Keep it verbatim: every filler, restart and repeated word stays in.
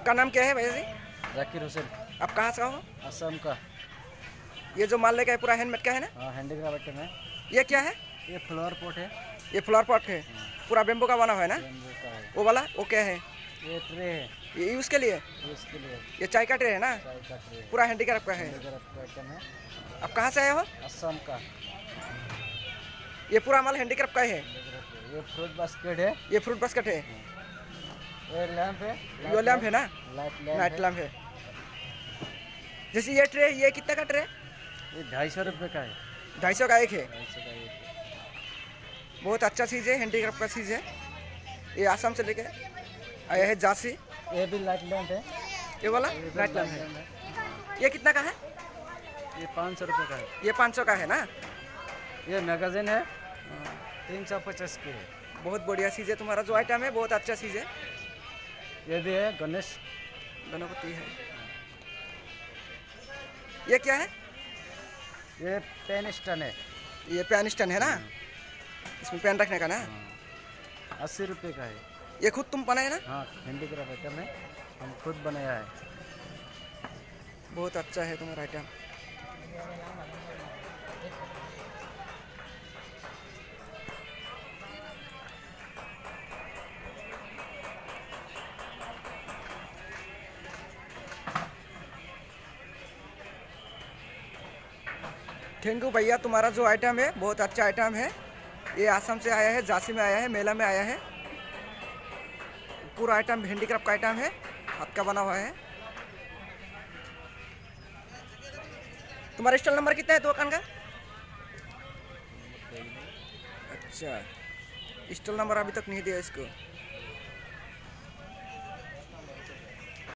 आपका नाम क्या है भैया जी? जाकिर हुसैन। आप कहाँ से हो? असम का। ये जो माल लेके आए पूरा हैंडमेड का है ना? हाँ, हैंडीक्राफ्ट में। ये क्या है? ये फ्लावर पॉट है। ये फ्लावर पॉट है। पूरा बेम्बू का बना हुआ है ना? बेम्बू का है। वो वाला वो क्या है? ये ट्रे है। ये यूज़ के लिए? यूज़ के लिए। ये चाय का ट्रे है ना? चाय का ट्रे। पूरा हैंडीक्राफ्ट का है। हैंडीक्राफ्ट का आइटम है। आप कहाँ से आए हो? असम का। ये पूरा माल हैंडीक्राफ्ट का है। ये फ्रूट बास्केट है। ये फ्रूट बास्केट है। ये लैंप है। ये लैंप है ना? Light lamp. नाइट लैंप है। जैसे ये ट्रे, ये कितने का ट्रे? ये ढाई सौ रुपये का है। ढाई सौ का एक है। ढाई सौ का एक है। बहुत अच्छा चीज़ है, हैंडीक्राफ्ट का चीज़ है। ये आसाम से लेके आया है झांसी। ये भी लाइट लैंप है। ये वाला नाइट लैंप है। ये कितना का है? ये पाँच सौ रुपये का है। ये पाँच सौ का है ना? ये मैगजीन है, तीन सौ पचास की है। बहुत बढ़िया चीज़ है, तुम्हारा जो आइटम है बहुत अच्छा चीज़ है। ये भी है गणेश गणपति है। ये क्या है? ये पेन स्टैंड है। ये पेन स्टैंड है ना? इसमें पेन रखने का ना? अस्सी रुपये का है। ये खुद तुम बनाए ना? हाँ, हैंडीक्राफ्ट आइटम है, हम खुद बनाया है। बहुत अच्छा है तुम्हारा आइटम। थैंक यू भैया, तुम्हारा जो आइटम है बहुत अच्छा आइटम है। ये आसाम से आया है, झांसी में आया है, मेला में आया है। पूरा आइटम हैंडीक्राफ्ट का आइटम है, हाथ का बना हुआ है। तुम्हारा स्टॉल नंबर कितना है दुकान का? अच्छा, स्टॉल नंबर अभी तक नहीं दिया इसको।